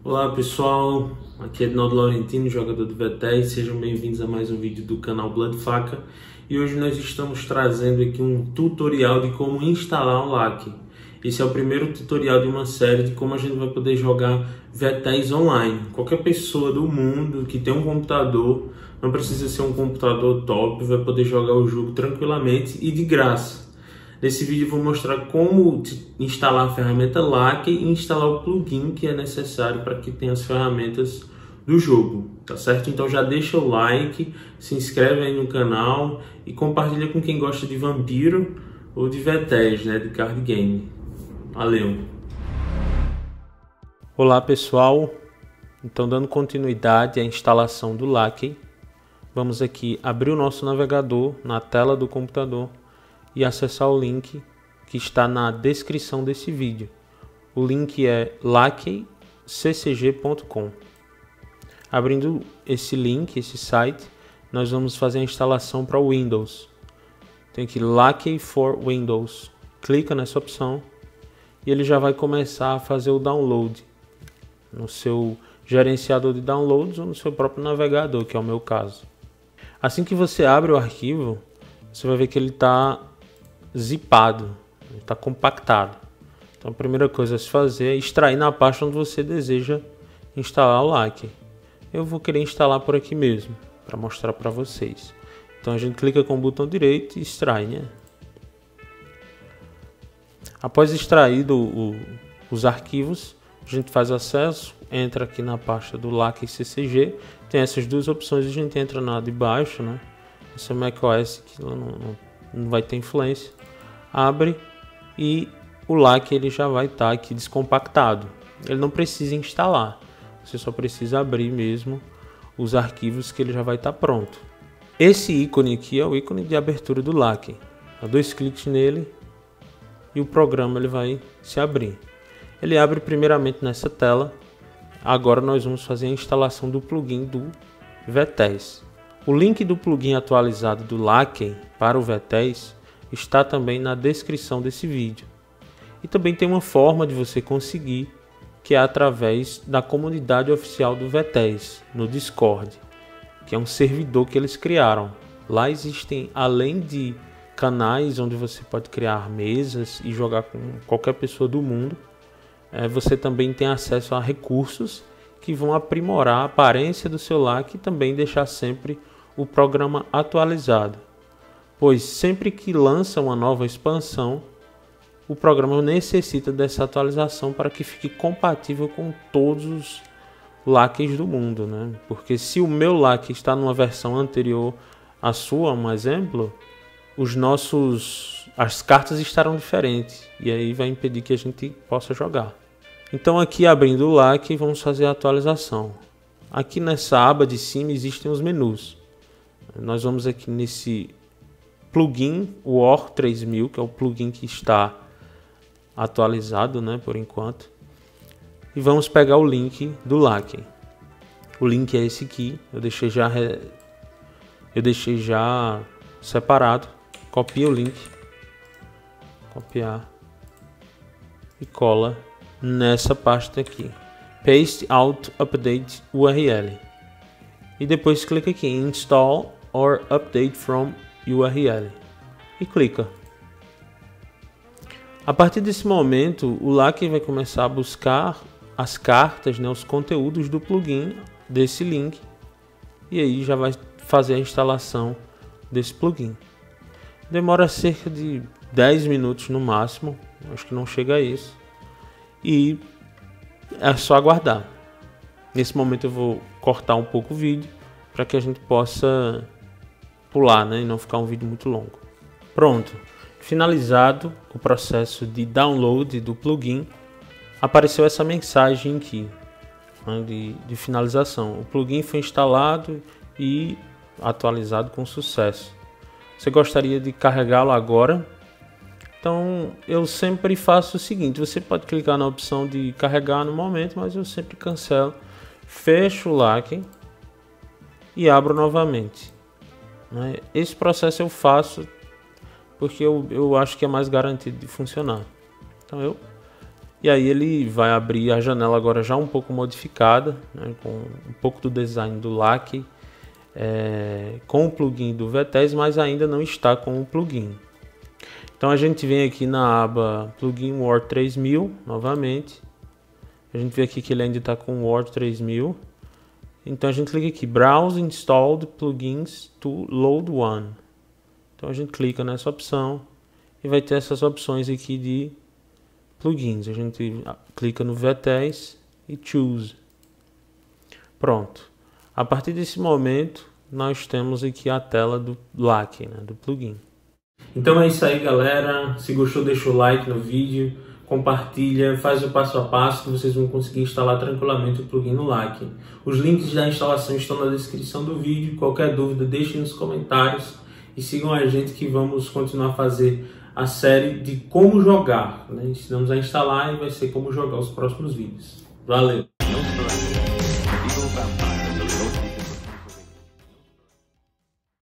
Olá pessoal, aqui é Edinaldo Laurentino, jogador do V10, sejam bem-vindos a mais um vídeo do canal Blood Faca. E hoje nós estamos trazendo aqui um tutorial de como instalar o LAC. Esse é o primeiro tutorial de uma série de como a gente vai poder jogar V10 online. Qualquer pessoa do mundo que tem um computador, não precisa ser um computador top, vai poder jogar o jogo tranquilamente e de graça. Nesse vídeo eu vou mostrar como instalar a ferramenta LAC e instalar o plugin que é necessário para que tenha as ferramentas do jogo, tá certo? Então já deixa o like, se inscreve aí no canal e compartilha com quem gosta de Vampiro ou de V10, né, de card game. Valeu! Olá pessoal, então dando continuidade à instalação do LAC, vamos aqui abrir o nosso navegador na tela do computador e acessar o link que está na descrição desse vídeo. O link é lacccg.com. Abrindo esse link, esse site, nós vamos fazer a instalação para o Windows. Tem aqui LAC for Windows. Clica nessa opção e ele já vai começar a fazer o download no seu gerenciador de downloads ou no seu próprio navegador, que é o meu caso. Assim que você abre o arquivo, você vai ver que ele está zipado, está compactado. Então a primeira coisa a se fazer é extrair na pasta onde você deseja instalar o LAC. Eu vou querer instalar por aqui mesmo, para mostrar para vocês. Então a gente clica com o botão direito e extrai, né? Após extrair os arquivos, a gente faz acesso, entra aqui na pasta do LAC CCG, tem essas duas opções, a gente entra na de baixo, né? Esse é o macOS que não vai ter influência. Abre e o LAC ele já vai estar aqui descompactado. Ele não precisa instalar, você só precisa abrir mesmo os arquivos que ele já vai estar pronto. Esse ícone aqui é o ícone de abertura do LAC. Dá dois cliques nele e o programa ele vai se abrir. Ele abre primeiramente nessa tela. Agora nós vamos fazer a instalação do plugin do V10. O link do plugin atualizado do LAC para o V10 está também na descrição desse vídeo. E também tem uma forma de você conseguir, que é através da comunidade oficial do V10, no Discord, que é um servidor que eles criaram. Lá existem, além de canais onde você pode criar mesas e jogar com qualquer pessoa do mundo, você também tem acesso a recursos que vão aprimorar a aparência do seu LAC e também deixar sempre o programa atualizado. Pois sempre que lança uma nova expansão, o programa necessita dessa atualização para que fique compatível com todos os LACs do mundo, né? Porque se o meu LAC está numa versão anterior à sua, um exemplo, as cartas estarão diferentes e aí vai impedir que a gente possa jogar. Então aqui abrindo o LAC, vamos fazer a atualização. Aqui nessa aba de cima existem os menus. Nós vamos aqui nesse plugin War 3000, que é o plugin que está atualizado, né, por enquanto. E vamos pegar o link do LAC. O link é esse aqui, eu deixei já separado. Copia o link, copiar e cola nessa pasta aqui. Paste out update URL. E depois clica aqui em install or update from URL e clica. A partir desse momento, o LAC vai começar a buscar as cartas, né, os conteúdos do plugin desse link, e aí já vai fazer a instalação desse plugin. Demora cerca de 10 minutos no máximo, acho que não chega a isso, e é só aguardar. Nesse momento eu vou cortar um pouco o vídeo para que a gente possa pular, né, e não ficar um vídeo muito longo. Pronto, finalizado o processo de download do plugin, apareceu essa mensagem aqui, né, de finalização. O plugin foi instalado e atualizado com sucesso. Você gostaria de carregá-lo agora? Então eu sempre faço o seguinte: você pode clicar na opção de carregar no momento, mas eu sempre cancelo, fecho o LAC e abro novamente. Esse processo eu faço porque eu acho que é mais garantido de funcionar. Então eu E aí ele vai abrir a janela agora já um pouco modificada, né, com um pouco do design do Lackey, com o plugin do V10, mas ainda não está com o plugin. Então a gente vem aqui na aba Plugin Word 3000, novamente. A gente vê aqui que ele ainda está com o Word 3000. Então a gente clica aqui, Browse Installed Plugins to Load One. Então a gente clica nessa opção e vai ter essas opções aqui de plugins. A gente clica no V10 e Choose. Pronto. A partir desse momento, nós temos aqui a tela do Lackey, né, do plugin. Então é isso aí, galera. Se gostou, deixa o like no vídeo, compartilha, faz o passo a passo que vocês vão conseguir instalar tranquilamente o plugin no Lackey. Os links da instalação estão na descrição do vídeo. Qualquer dúvida, deixem nos comentários e sigam a gente que vamos continuar a fazer a série de como jogar, né? Ensinamos a instalar e vai ser como jogar os próximos vídeos. Valeu!